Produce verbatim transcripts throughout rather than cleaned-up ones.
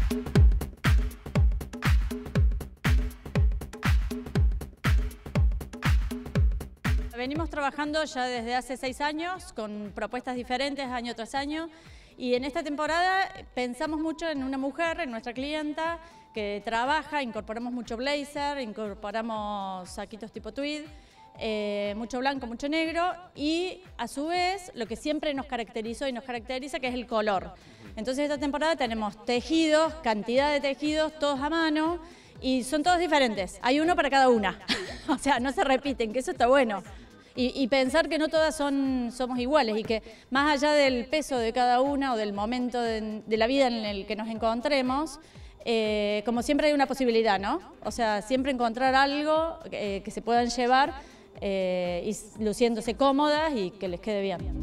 Venimos trabajando ya desde hace seis años con propuestas diferentes año tras año y en esta temporada pensamos mucho en una mujer, en nuestra clienta que trabaja, incorporamos mucho blazer, incorporamos saquitos tipo tweed, eh, mucho blanco, mucho negro y a su vez lo que siempre nos caracterizó y nos caracteriza que es el color. Entonces esta temporada tenemos tejidos, cantidad de tejidos, todos a mano y son todos diferentes, hay uno para cada una, o sea no se repiten, que eso está bueno. Y, y pensar que no todas son, somos iguales y que más allá del peso de cada una o del momento de, de la vida en el que nos encontremos, eh, como siempre hay una posibilidad, ¿no? O sea, siempre encontrar algo eh, que se puedan llevar eh, y luciéndose cómodas y que les quede bien.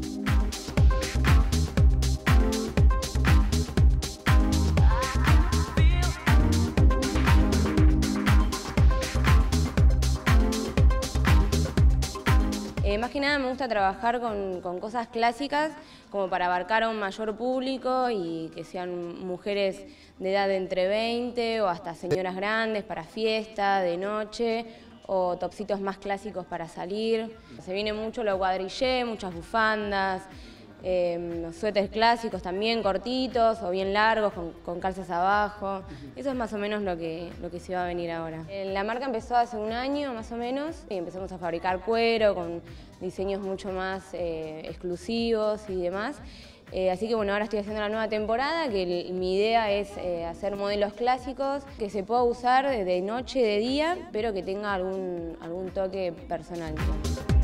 Eh, más que nada me gusta trabajar con, con cosas clásicas como para abarcar a un mayor público y que sean mujeres de edad de entre veinte o hasta señoras grandes para fiesta, de noche o topsitos más clásicos para salir. Se viene mucho lo cuadrillé, muchas bufandas, eh, los suéteres clásicos también, cortitos o bien largos con, con calzas abajo. Eso es más o menos lo que, lo que se va a venir ahora. Eh, la marca empezó hace un año más o menos y empezamos a fabricar cuero con diseños mucho más eh, exclusivos y demás. Eh, así que bueno, ahora estoy haciendo la nueva temporada, que el, mi idea es eh, hacer modelos clásicos que se pueda usar de noche, de día, pero que tenga algún, algún toque personal.